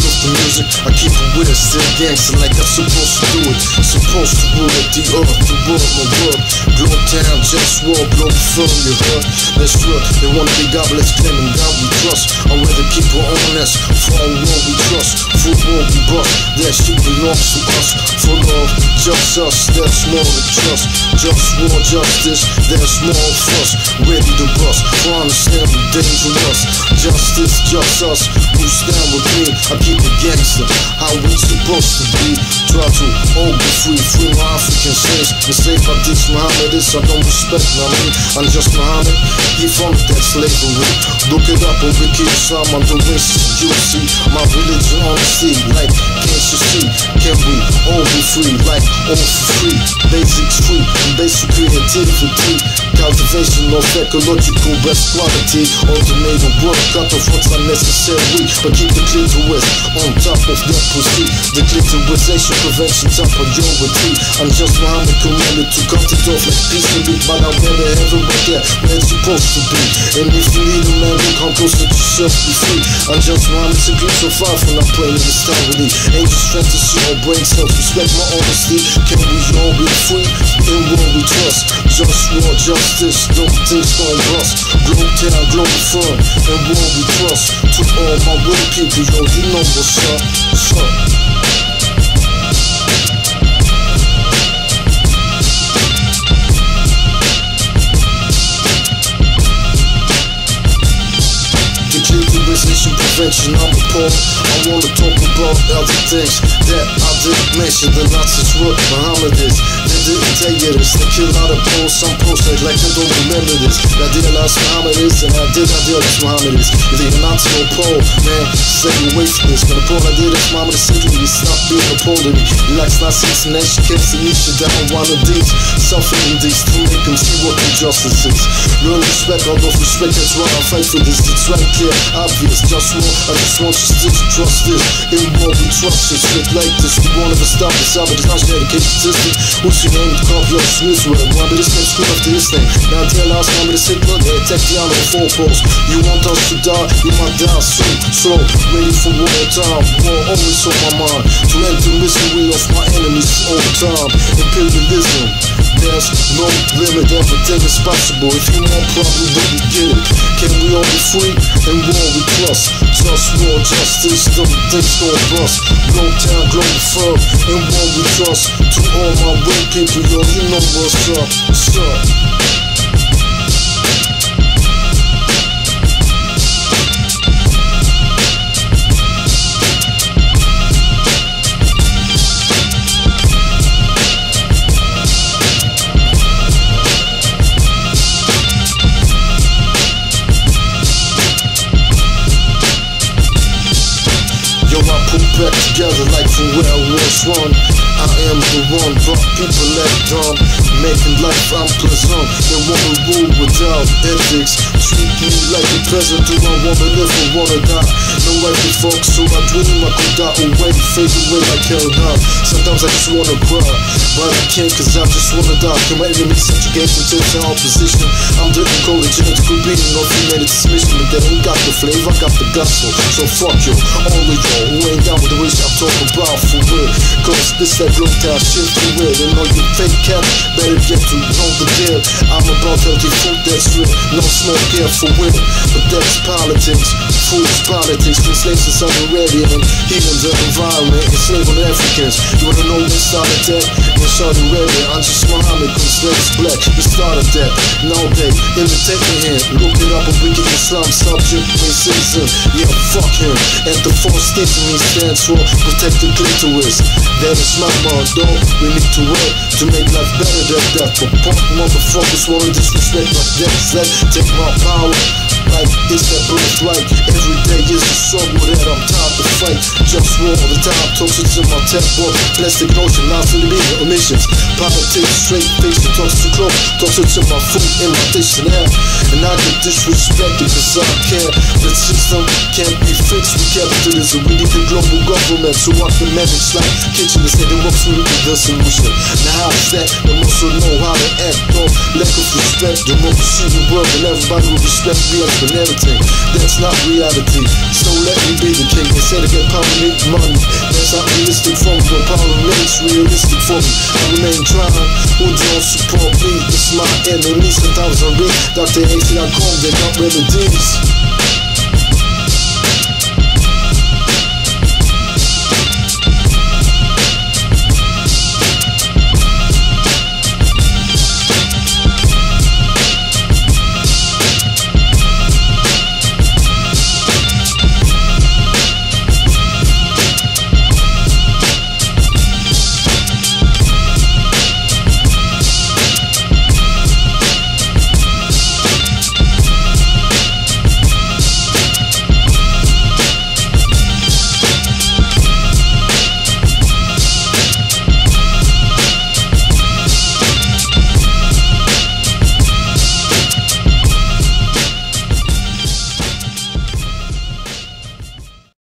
good of the music, I keep it with it, still gangster like I'm supposed to do it. Supposed to rule it, the earth, the world, my world. Globetown, JustWar, Globalfirm, you heard? That's real, they wanna be godless, claiming God we trust. I'd rather keep it honest, for our world we trust. For world we bust, that shit belongs to us. For love, just us, that's more than trust. Just war, justice, there's more of us. Ready to bust, for understand we dangerous. Justice, just us, who stand with me. I keep it gangster, how we supposed to be. Try to all be free, free my African slaves. Enslaved by these Mohammedists, I don't respect, know what I mean? I'm just Muhammad, he from that slavery. Look it up on Wiki Islam, I'm the racist. You see, my religion on the sea, like, can't you see? Can we all be free, like, all for free? Basics free, and basic creativity. Cultivation of ecological best quality. Automated work, cut off what's unnecessary, but keep the clitoris on top of that pussy. The clitorisation prevention top priority. I'm just Muhammad commanded to cut it off like peacefully, but I'll never ever work there where it's supposed to be. And if you need a man, look how close let yourself be free. I'm just Muhammad, simply so far from not playing in this town with me. Ain't just strength to see our brain cells, respect my honesty. Can we all be free? In what we trust. Just war, justice, don't things gon' bust. Globetown, Globalfirm, and what we trust. To all my real people, yo, you know what's up. What's up? Prevention, I'm appalled. I wanna talk about other things that I didn't mention. The Nazis were Mohammedists. They didn't tell you this. They kill out of Poles. Some Poles like they don't remember this. I idealize Mohammedists and I did idealize Mohammedists. If you're Nazi or Pole, man, stay away from this. When the Pole idealist Mohammed said you stop being a Pole to me. He likes Nazis and she can't see me shit down one of these. Suffering these to make them see what injustice is. Learn respect, all those respect, that's why I fight for this. It's right clear, obvious, just more. I just want you to trust this. In what we trust, it's shit like this. We won't ever stop this out, but it's not dedication system. Who's your name? Call your Smith with one, but this can't screw up to this thing. Now, dear last time, but it's sick, look, they attack the on four poles. You want us to die, you might die soon. So, ready for war time. War always on my mind. To end the misery of my enemies all the time. Imperialism, there's no limit, everything is possible. If you want problem, then we get it. Can we all be free? And war we trust. Just war, justice, don't things gon' bust. Globetown, Globalfirm, and war we trust. To all my real people, yo, you know what's up. What's up? Back together like from where I was one. I am the one, brought people let down, making life unpleasant. They wanna rule without ethics. Treat me like a peasant. Do I wanna live or wanna die? No way to fuck, so I dream I could die away, fade away like hell now. Sometimes I just wanna cry, but I can't cause I just wanna die. Can my enemies subjugate themselves to opposition? I'm the encoded genetical being of humanity dismission, but they ain't got the flavor, I got the gospel. So fuck you, all of y'all who ain't down with the wish I'm talking about for real. Cause this that Globetown shit for real. And all you fake cats better get to know the deal. I'm about healthy food that's real, no smoke here for real. But that's politics, food is politics. Translations underrated and healing the environment. Enslaving Africans. You wanna know when started that? In Saudi Arabia, I'm just Muhammad, cause slaves black. We started that. Now they imitate me here. Look it up on Wiki Islam, subject, racism. Yeah, fuck him. And the false statement stands for protect the clitoris. That is my motto. We need to work to make life better than that. But punk motherfuckers wanna disrespect my death. Let take my power. Like it's that birthright. Every day is a struggle that I'm tired to fight. Just war all the time. Toxins in my tap book. Plastic notion, life in the media, emissions. Politics, straight face, and talks too close. Talks to my food in my dictionary. And I get disrespected cause I care. The system can't be fixed with capitalism. We need a global government so I can manage like kitchen instead of absolutely the solution. Now how's that? They also know how to act, no lack of respect. Democracy in the world and everybody will respect me as for everything. That's not reality, so let me be the king. They say to get power, make money. That's not realistic for me, but power remains realistic for me. I remain trying, who don't support me? It's my enemy, sometimes I read Dr. XTcKQFTT, they got remedies.